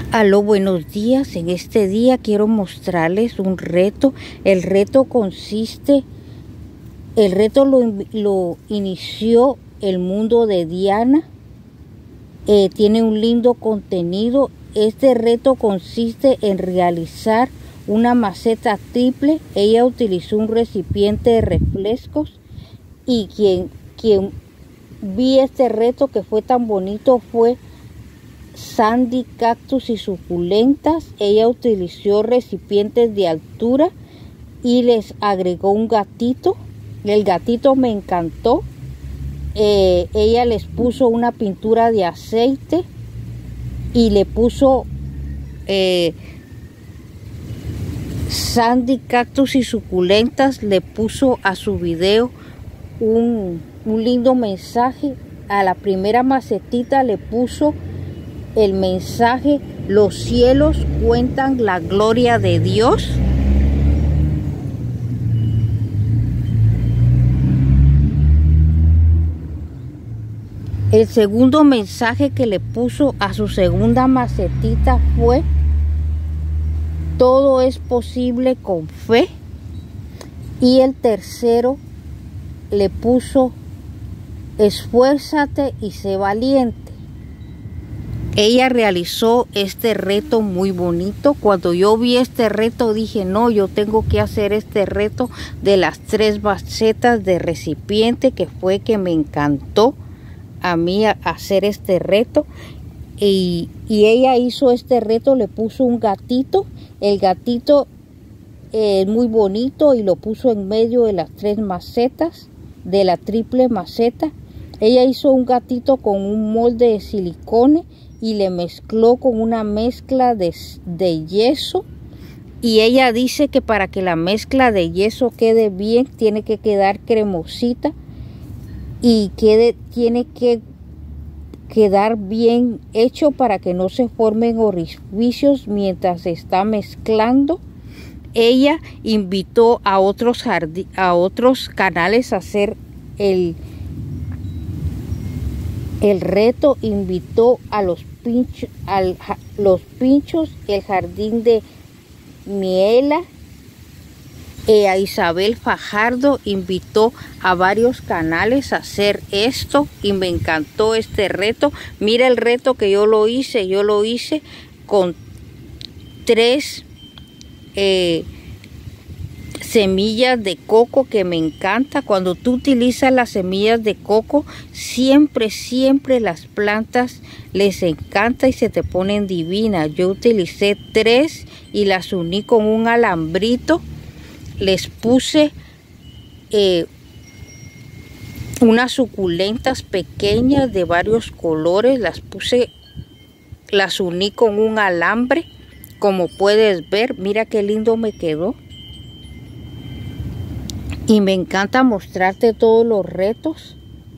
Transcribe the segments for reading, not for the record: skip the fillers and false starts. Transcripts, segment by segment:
Aló, buenos días. En este día quiero mostrarles un reto. El reto lo inició el mundo de Diana. Tiene un lindo contenido. Este reto consiste en realizar una maceta triple. Ella utilizó un recipiente de refrescos y quien vi este reto que fue tan bonito fue Sandy Cactus y Suculentas. Ella utilizó recipientes de altura y les agregó un gatito. El gatito me encantó. Ella les puso una pintura de aceite y le puso Sandy Cactus y Suculentas le puso a su video un lindo mensaje. A la primera macetita le puso el mensaje: los cielos cuentan la gloria de Dios. El segundo mensaje que le puso a su segunda macetita fue: todo es posible con fe. Y el tercero le puso: esfuérzate y sé valiente. Ella realizó este reto muy bonito. Cuando yo vi este reto dije, no, yo tengo que hacer este reto de las 3 macetas de recipiente, que fue que me encantó a mí hacer este reto. Y ella hizo este reto, le puso un gatito. El gatito es muy bonito y lo puso en medio de las 3 macetas, de la triple maceta. Ella hizo un gatito con un molde de silicone y le mezcló con una mezcla de yeso. Y ella dice que para que la mezcla de yeso quede bien, tiene que quedar cremosita y tiene que quedar bien hecho para que no se formen orificios mientras se está mezclando. Ella invitó a otros canales a hacer el reto. Invitó a los pinchos, el jardín de Miela, a Isabel Fajardo. Invitó a varios canales a hacer esto y me encantó este reto. Mira el reto que yo lo hice con 3 semillas de coco, que me encanta. Cuando tú utilizas las semillas de coco, siempre las plantas les encanta y se te ponen divinas. Yo utilicé 3 y las uní con un alambrito. Les puse unas suculentas pequeñas de varios colores. Las uní con un alambre, como puedes ver. Mira qué lindo me quedó. Y me encanta mostrarte todos los retos.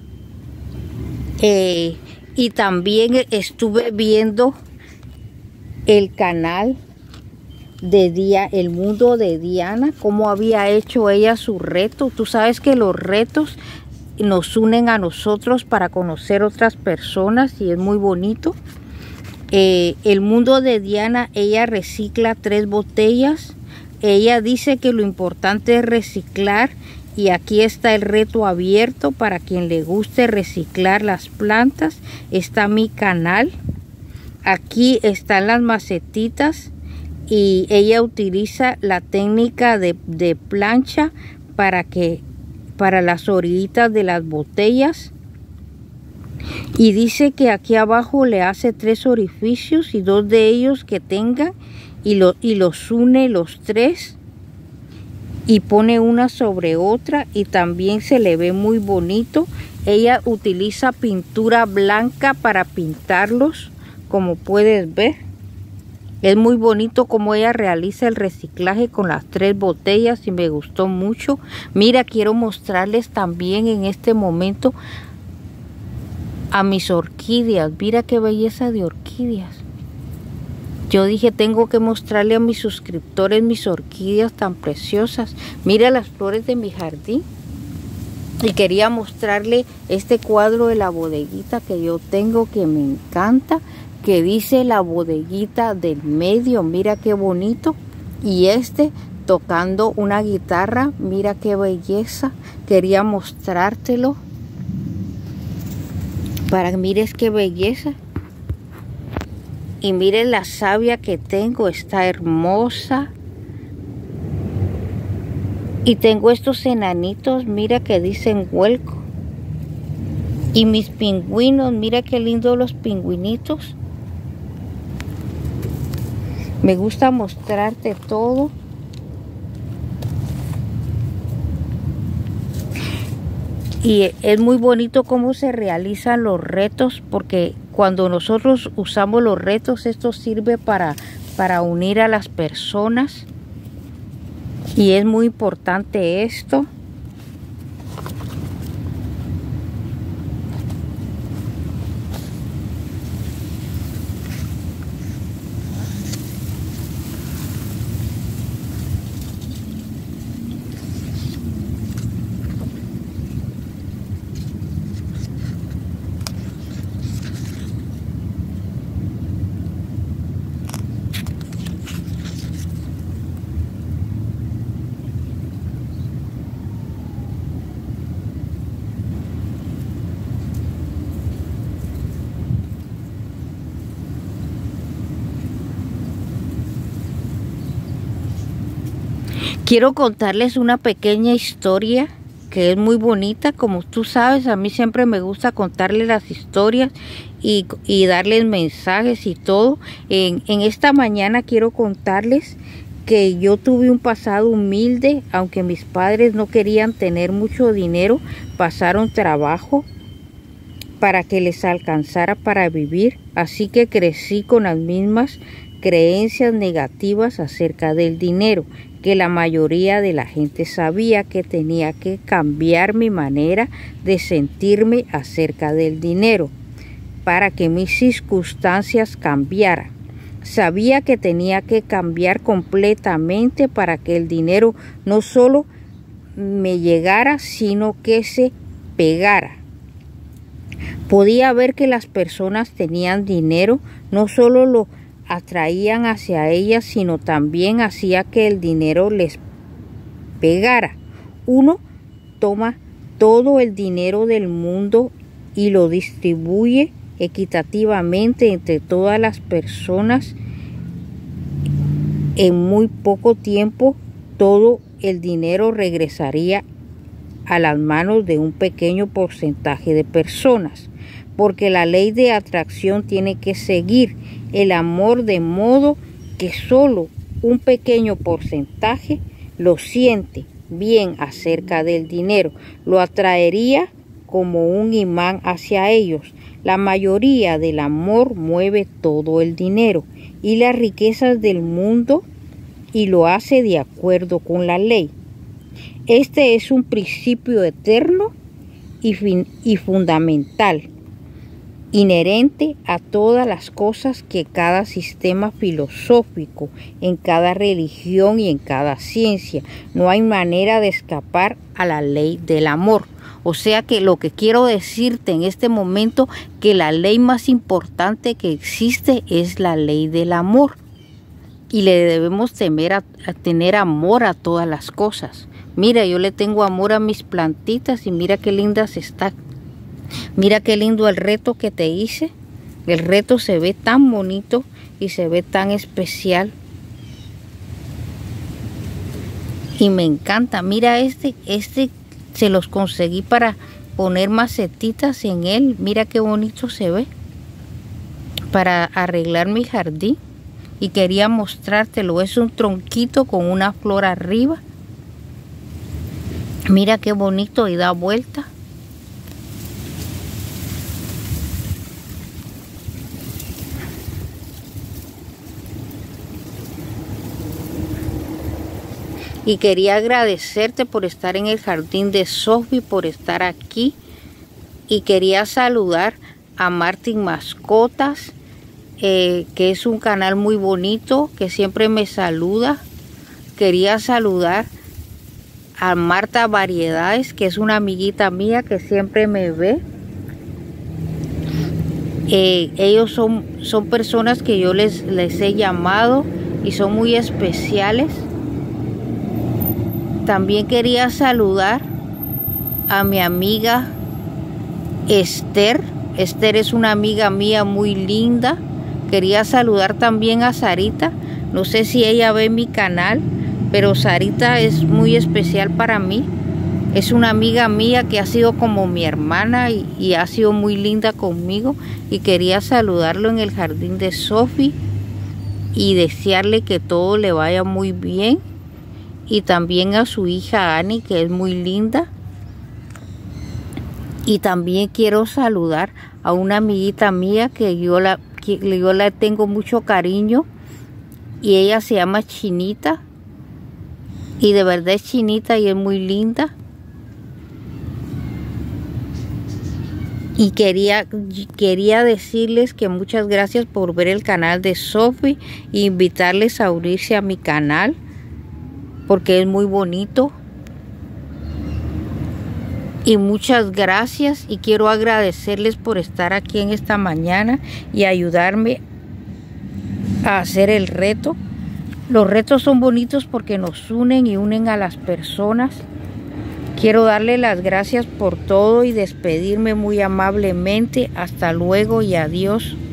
Y también estuve viendo el canal de El Mundo de Diana, cómo había hecho ella su reto. Tú sabes que los retos nos unen a nosotros para conocer otras personas y es muy bonito. El Mundo de Diana, ella recicla 3 botellas. Ella dice que lo importante es reciclar, y aquí está el reto abierto para quien le guste reciclar las plantas. Está mi canal. Aquí están las macetitas y ella utiliza la técnica de plancha para las orillitas de las botellas. Y dice que aquí abajo le hace 3 orificios y 2 de ellos que tengan y los une los 3 y pone una sobre otra y también se le ve muy bonito. Ella utiliza pintura blanca para pintarlos, como puedes ver. Es muy bonito como ella realiza el reciclaje con las 3 botellas y me gustó mucho. Mira, quiero mostrarles también en este momento a mis orquídeas. Mira qué belleza de orquídeas. Yo dije, tengo que mostrarle a mis suscriptores mis orquídeas tan preciosas. Mira las flores de mi jardín. Y quería mostrarle este cuadro de la bodeguita que yo tengo, que me encanta, que dice la bodeguita del medio. Mira qué bonito. Y este tocando una guitarra, mira qué belleza. Quería mostrártelo para que mires qué belleza. Y miren la savia que tengo, está hermosa. Y tengo estos enanitos, mira que dicen huelco. Y mis pingüinos, mira qué lindo los pingüinitos. Me gusta mostrarte todo. Y es muy bonito cómo se realizan los retos, porque cuando nosotros usamos los retos, esto sirve para unir a las personas. Y es muy importante esto. Quiero contarles una pequeña historia que es muy bonita. Como tú sabes, a mí siempre me gusta contarles las historias y darles mensajes y todo. En esta mañana quiero contarles que yo tuve un pasado humilde, aunque mis padres no querían tener mucho dinero, pasaron trabajo para que les alcanzara para vivir. Así que crecí con las mismas creencias negativas acerca del dinero, que la mayoría de la gente sabía que tenía que cambiar mi manera de sentirme acerca del dinero para que mis circunstancias cambiaran. Sabía que tenía que cambiar completamente para que el dinero no solo me llegara, sino que se pegara. Podía ver que las personas tenían dinero, no solo lo atraían hacia ellas, sino también hacía que el dinero les pegara. Uno toma todo el dinero del mundo y lo distribuye equitativamente entre todas las personas. En muy poco tiempo todo el dinero regresaría a las manos de un pequeño porcentaje de personas, porque la ley de atracción tiene que seguir el amor, de modo que solo un pequeño porcentaje lo siente bien acerca del dinero. Lo atraería como un imán hacia ellos. La mayoría del amor mueve todo el dinero y las riquezas del mundo, y lo hace de acuerdo con la ley. Este es un principio eterno y fundamental, inherente a todas las cosas, que cada sistema filosófico, en cada religión y en cada ciencia. No hay manera de escapar a la ley del amor. O sea que lo que quiero decirte en este momento, que la ley más importante que existe es la ley del amor. Y le debemos temer a tener amor a todas las cosas. Mira, yo le tengo amor a mis plantitas y mira qué lindas están. Mira qué lindo el reto que te hice. El reto se ve tan bonito y se ve tan especial. Y me encanta. Mira este se los conseguí para poner macetitas en él. Mira qué bonito se ve. Para arreglar mi jardín. Y quería mostrártelo. Es un tronquito con una flor arriba. Mira qué bonito y da vuelta. Y quería agradecerte por estar en el jardín de Sophie, por estar aquí. Y quería saludar a Martin Mascotas, que es un canal muy bonito, que siempre me saluda. Quería saludar a Marta Variedades, que es una amiguita mía que siempre me ve. Ellos son personas que yo les he llamado y son muy especiales. También quería saludar a mi amiga Esther. Esther es una amiga mía muy linda. Quería saludar también a Sarita. No sé si ella ve mi canal, pero Sarita es muy especial para mí. Es una amiga mía que ha sido como mi hermana y ha sido muy linda conmigo. Y quería saludarlo en el jardín de Sophie y desearle que todo le vaya muy bien. Y también a su hija Annie, que es muy linda. Y también quiero saludar a una amiguita mía que yo la tengo mucho cariño. Y ella se llama Chinita. Y de verdad es Chinita y es muy linda. Y quería decirles que muchas gracias por ver el canal de Sophie e invitarles a unirse a mi canal porque es muy bonito. Y muchas gracias y quiero agradecerles por estar aquí en esta mañana y ayudarme a hacer el reto. Los retos son bonitos porque nos unen y unen a las personas. Quiero darle las gracias por todo y despedirme muy amablemente. Hasta luego y adiós.